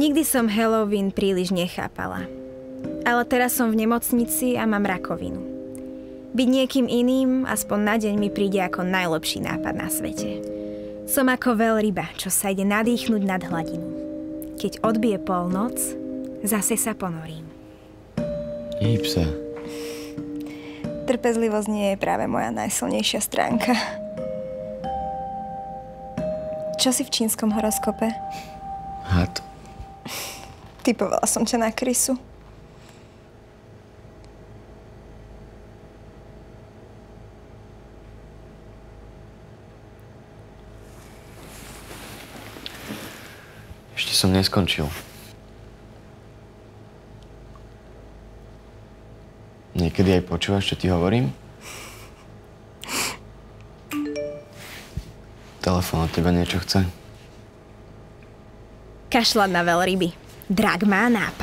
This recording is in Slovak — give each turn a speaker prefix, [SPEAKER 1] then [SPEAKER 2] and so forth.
[SPEAKER 1] Nikdy som Halloween príliš nechápala. Ale teraz som v nemocnici a mám rakovinu. Byť niekým iným, aspoň na deň mi príde ako najlepší nápad na svete. Som ako veľryba, čo sa ide nadýchnuť nad hladinu. Keď odbije polnoc, zase sa ponorím.
[SPEAKER 2] Hýb sa.
[SPEAKER 1] Trpezlivosť nie je práve moja najsilnejšia stránka. Čo si v čínskom horoskope?
[SPEAKER 2] Had.
[SPEAKER 1] Typovala som ťa na krysu.
[SPEAKER 2] Ešte som neskončil. Niekedy aj počúvaš, čo ti hovorím? Telefón od teba niečo chce?
[SPEAKER 1] Kašľať na veľryby. Drak má nápad.